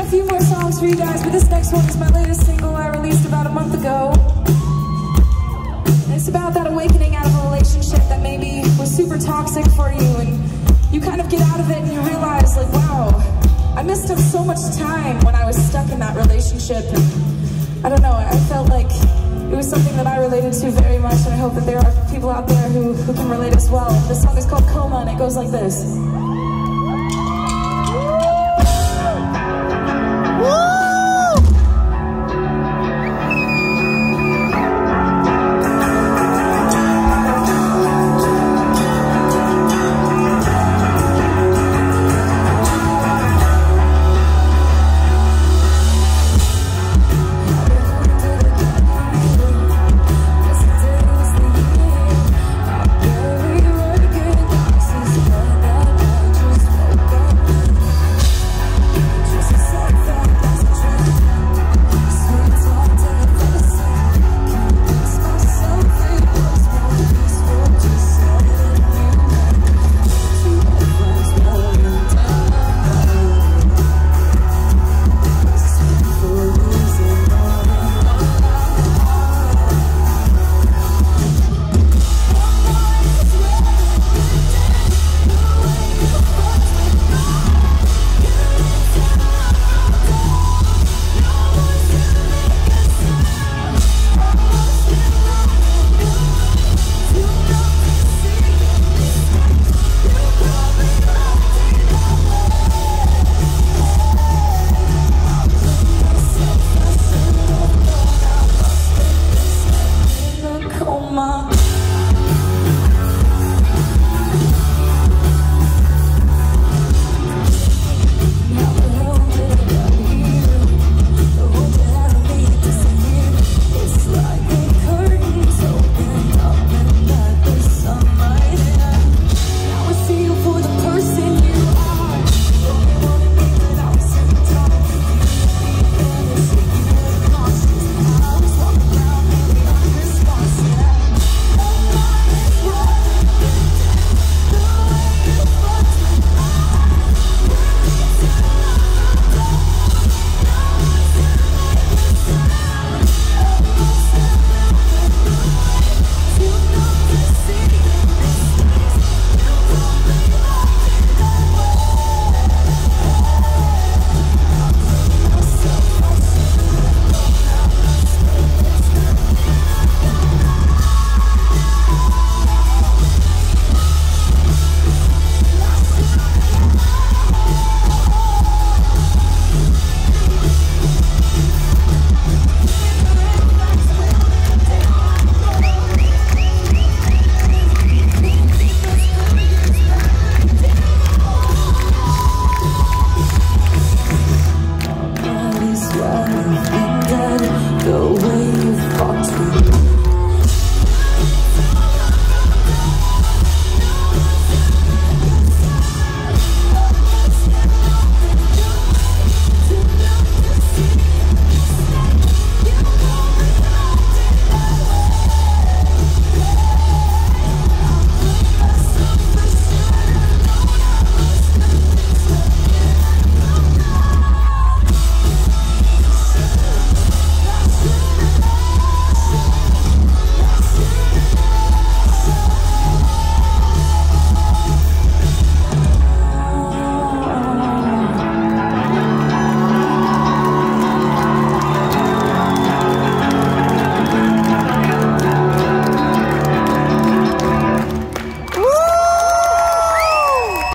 a few more songs for you guys, but this next one is my latest single I released about a month ago. And it's about that awakening out of a relationship that maybe was super toxic for you, and you kind of get out of it and you realize, like, wow, I missed out so much time when I was stuck in that relationship. And I don't know, I felt like it was something that I related to very much, and I hope that there are people out there who can relate as well. This song is called Coma, and it goes like this.